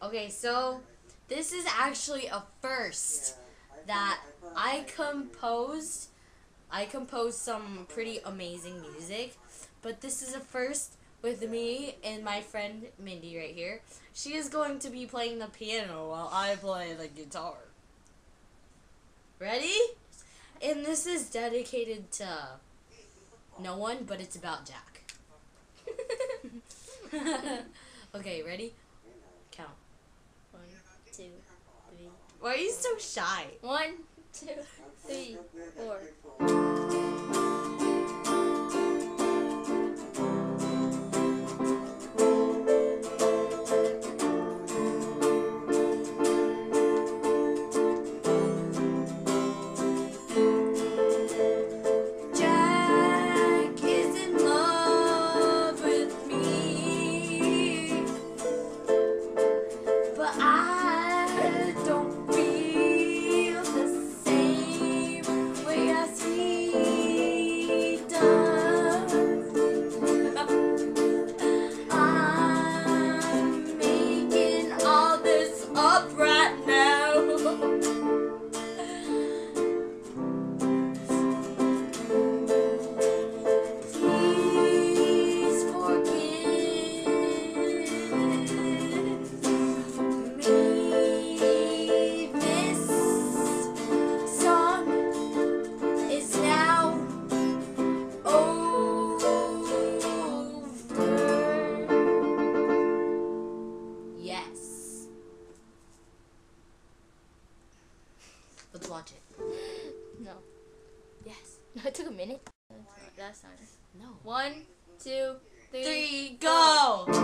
Okay, so this is actually a first that I composed. I composed some pretty amazing music, but this is a first with me and my friend Mindy right here. She is going to be playing the piano while I play the guitar. Ready? And this is dedicated to no one, but it's about Jack. Okay, ready? Count. 1, 2, 3. Why are you so shy? 1, 2, 3, 4. Jack is in love with me, but I don't feel the same way as he does. I'm making all this up right now. Please forgive me. This song is now over. Yes. Let's watch it. No. Yes. It took a minute. That's time. No. 1, 2, 3. 3, go!